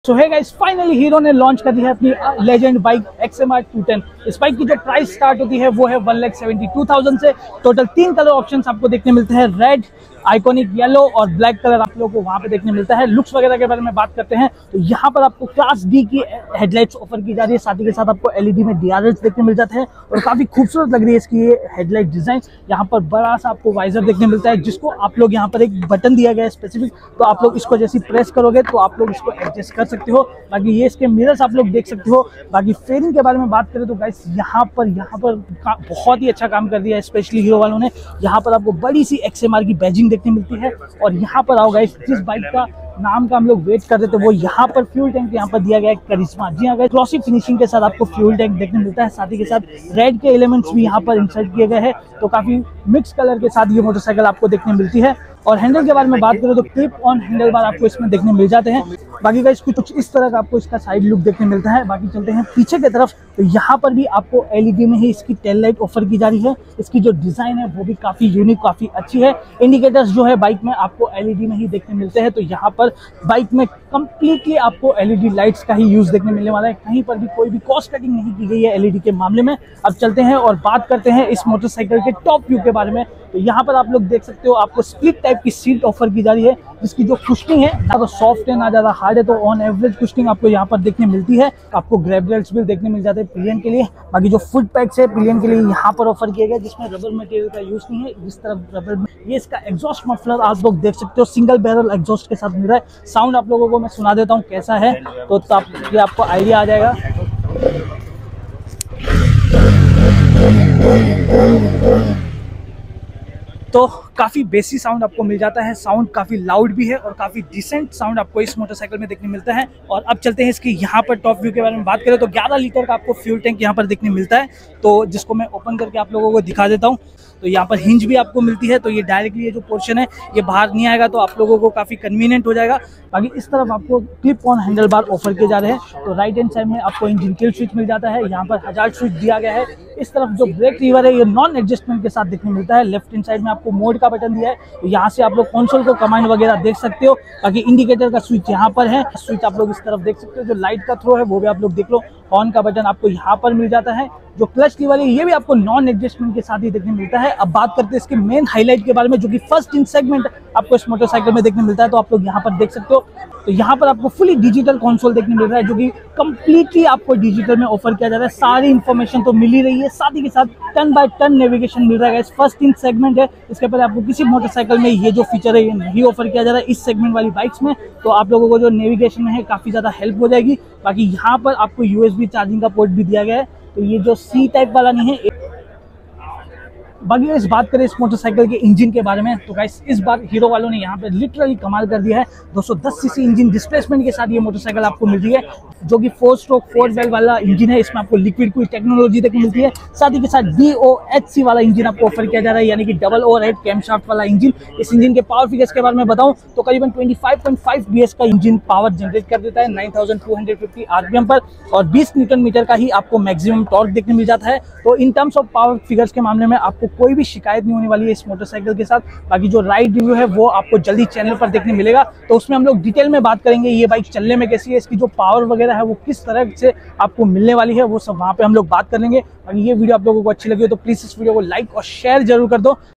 सो है guys, finally Hero ने launch कर दी है अपनी लेजेंड बाइक XMR 210। इस बाइक की जो प्राइस स्टार्ट होती है वो है 1,72,000 से। टोटल 3 कलर ऑप्शंस आपको देखने मिलते हैं, रेड, आइकॉनिक येलो और ब्लैक कलर आप लोगों को वहां पे देखने मिलता है। लुक्स वगैरह के बारे में बात करते हैं तो यहाँ पर आपको क्लास डी की हेडलाइट्स ऑफर की जा रही है, साथ ही के साथ आपको LED में DRLs देखने मिल जाते हैं और काफी खूबसूरत लग रही है इसकी ये हेडलाइट डिजाइन। यहाँ पर बड़ा सा आपको वाइजर देखने मिलता है जिसको आप लोग यहाँ पर एक बटन दिया गया है स्पेसिफिक, तो आप लोग इसको जैसे प्रेस करोगे तो आप लोग इसको एडजस्ट कर सकते हो। बाकी ये इसके मिरर्स आप लोग देख सकते हो। बाकी फेयरिंग के बारे में बात करें तो गाइस यहाँ पर बहुत ही अच्छा काम कर दिया है स्पेशली हीरो वालों ने। यहाँ पर आपको बड़ी सी XMR की बैजिंग देखने मिलती है और यहाँ पर आओ गाइस, जिस बाइक का नाम का हम लोग वेट कर रहे थे वो यहाँ पर फ्यूल टैंक यहाँ पर दिया गया है करिश्मा। जी हाँ गाइस, ग्लॉसी फिनिशिंग के साथ आपको फ्यूल टैंक देखने मिलता है, साथ ही के साथ रेड के एलिमेंट्स भी यहाँ पर इंसर्ट किए गए हैं, तो काफी मिक्स कलर के साथ ये मोटरसाइकिल आपको देखने मिलती है। और हैंडल के बारे में बात करें तो क्लिप ऑन हैंडल बार आपको इसमें देखने मिल जाते हैं। बाकी गाइस कुछ इस तरह का आपको इसका साइड लुक देखने मिलता है। बाकी चलते हैं पीछे की तरफ, तो यहाँ पर भी आपको LED में ही इसकी टेल लाइट ऑफर की जा रही है। इसकी जो डिजाइन है वो भी काफी यूनिक, काफी अच्छी है। इंडिकेटर्स जो है बाइक में आपको LED में ही देखने मिलते हैं, तो यहाँ पर बाइक में कंप्लीटली आपको LED लाइट्स का ही यूज देखने मिलने वाला है। कहीं पर भी कोई भी कॉस्ट कटिंग नहीं की गई है LED के मामले में। अब चलते हैं और बात करते हैं इस मोटरसाइकिल के टॉप व्यू के बारे में। तो यहाँ पर आप लोग देख सकते हो आपको स्प्लिट टाइप की सीट ऑफर की जा रही है, जिसकी जो कुशनिंग है ना तो सॉफ्ट है ना ज्यादा हार्ड है, तो ऑन एवरेज कुशनिंग आपको यहाँ पर देखने मिलती है। आपको ग्रैब रेल्स भी देखने मिल जाते हैं पिलियन के लिए। बाकी जो फुट पैड्स है पिलियन के लिए यहाँ पर ऑफर किया गया, जिसमें रबर मटेरियल का यूज नहीं है। जिस तरफ रबर, ये इसका एग्जॉस्ट मफलर आप लोग देख सकते हो, सिंगल बैरल एग्जॉस्ट के साथ मिल रहा है। साउंड आप लोगों को मैं सुना देता हूँ कैसा है, तो ये आपको आइडिया आ जाएगा। तो काफ़ी बेसी साउंड आपको मिल जाता है, साउंड काफ़ी लाउड भी है और काफ़ी डिसेंट साउंड आपको इस मोटरसाइकिल में देखने मिलता है। और अब चलते हैं इसकी यहाँ पर टॉप व्यू के बारे में बात करें तो 11 लीटर का आपको फ्यूल टैंक यहाँ पर देखने मिलता है, तो जिसको मैं ओपन करके आप लोगों को दिखा देता हूँ। तो यहाँ पर हिंज भी आपको मिलती है, तो ये डायरेक्टली ये जो पोर्शन है ये बाहर नहीं आएगा, तो आप लोगों को काफ़ी कन्वीनियंट हो जाएगा। बाकी इस तरफ आपको clip on handle bar offer किए जा रहे हैं, तो राइट हैंड साइड में आपको इंजन किल स्विच मिल जाता है। यहाँ पर हजार्ड स्विच दिया गया है। इस तरफ जो ब्रेक लीवर है ये नॉन एडजस्टमेंट के साथ देखने मिलता है। लेफ्ट हैंड साइड में आपको मोड का बटन दिया है, तो यहाँ से आप लोग कंसोल को कमांड वगैरह देख सकते हो। बाकी इंडिकेटर का स्विच यहाँ पर है, स्विच आप लोग इस तरफ देख सकते हो। जो लाइट का थ्रो है वो भी आप लोग देख लो, ऑन का बटन आपको यहाँ पर मिल जाता है। जो क्लच लीवर है ये भी आपको नॉन एडजस्टमेंट के साथ ही देखने मिलता है। अब बात करते हैं इसके मेन हाईलाइट के बारे में, जो कि फर्स्ट इन सेगमेंट आपको इस मोटरसाइकिल में देखने मिलता है, तो आप लोग यहाँ पर देख सकते हो। तो यहाँ पर आपको फुली डिजिटल कंसोल देखने मिल रहा है, जो कि कंप्लीटली आपको डिजिटल में ऑफर किया जा रहा है। सारी इन्फॉर्मेशन तो मिल ही रही है, साथ ही के साथ टर्न बाय टर्न नेविगेशन मिल रहा है। फर्स्ट इन सेगमेंट है, इसके पहले आपको किसी मोटरसाइकिल में ये जो फीचर है ये नहीं ऑफर किया जा रहा है इस सेगमेंट वाली बाइक्स में, तो आप लोगों को जो नेविगेशन में है काफी ज्यादा हेल्प हो जाएगी। बाकी यहाँ पर आपको USB चार्जिंग का पोर्ट भी दिया गया है, तो ये जो C टाइप वाला नहीं है। बाकी इस बात करें इस मोटरसाइकिल के इंजन के बारे में, तो गाइस इस बार हीरो वालों ने यहाँ पे लिटरली कमाल कर दिया है। 210 सीसी इंजन डिस्प्लेसमेंट के साथ ये मोटरसाइकिल आपको मिल रही है, जो कि 4 स्ट्रोक 4 वेल वाला इंजन है। इसमें आपको लिक्विड कूल टेक्नोलॉजी देखने मिलती है, साथ ही के साथ DOHC वाला इंजन आपको ऑफर किया जा रहा है, यानी कि डबल ओवरहेड कैमशाफ्ट वाला इंजन। इस इंजन के पावर फिगर्स के बारे में बताऊं तो करीबन 25.5 BS का इंजन पावर जनरेट कर देता है 9250 RPM पर, और 20 न्यूटन मीटर का ही आपको मैक्सिमम टॉर्क देखने मिल जाता है। तो in terms of power figures के मामले में आपको कोई भी शिकायत नहीं होने वाली है इस मोटरसाइकिल के साथ। बाकी जो राइड रिव्यू है वो आपको जल्दी चैनल पर देखने मिलेगा, तो उसमें हम लोग डिटेल में बात करेंगे ये बाइक चलने में कैसी है, इसकी जो पावर वगैरह है वो किस तरह से आपको मिलने वाली है, वो सब वहां पे हम लोग बात करेंगे। बाकी ये वीडियो आप लोगों को अच्छी लगी हो तो प्लीज इस वीडियो को लाइक और शेयर जरूर कर दो।